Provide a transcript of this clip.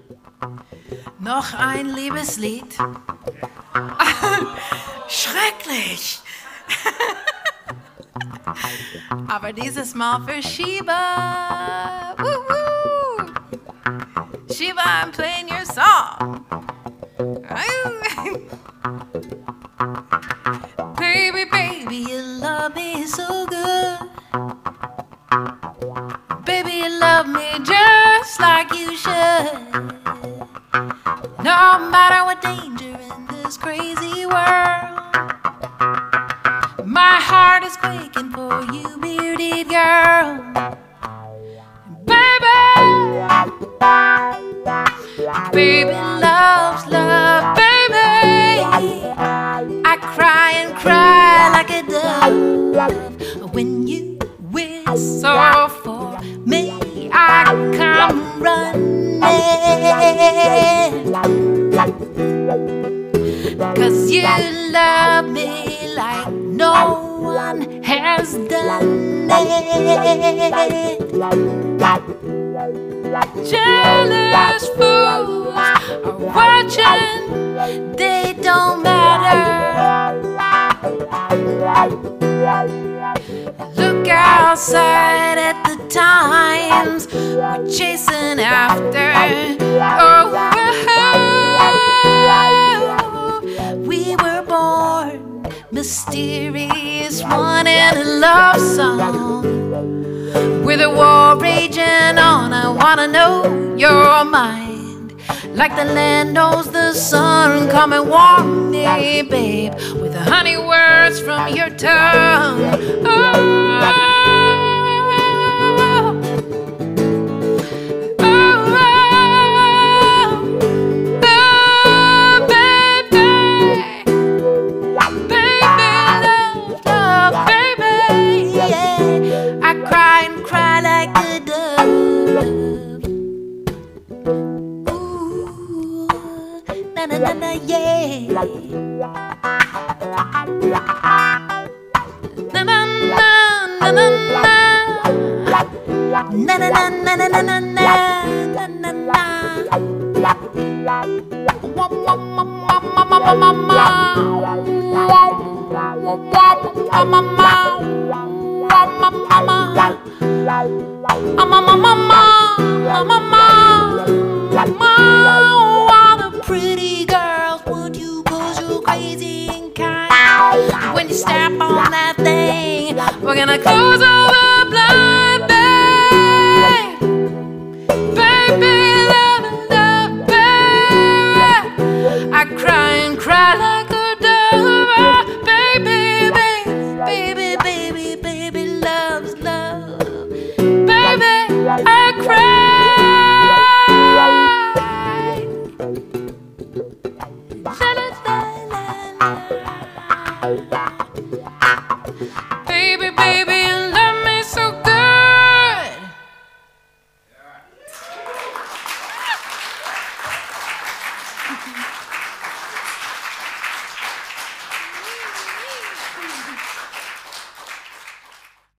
Noch ein Liebeslied. Schrecklich. Aber dieses Mal für Sheba. Woo-woo. Sheba, I'm playing your song. Baby, baby, you love me so good. Baby, you love me just like you should. No matter what danger in this crazy world, my heart is quaking for you, bearded girl. Baby, baby loves love, baby. I cry and cry like a dove when you whistle for me. I come running, 'cause you love me like no one has done it. Jealous fools are watching, they don't matter. Look outside at the times we're chasing after. Oh, we were born mysterious, one in a love song. With a war raging on, I wanna know your mind. Like the land knows the sun, come and warm me, babe, with the honey words from your tongue. All the pretty girls want you 'cause you're crazy and kind. When you step on that thing, we're gonna close all the blind, babe. Baby, love, love, baby. I cry and cry like a dove. Baby, baby, baby, baby, baby loves love. Baby, I cry. La, la, la, la, la.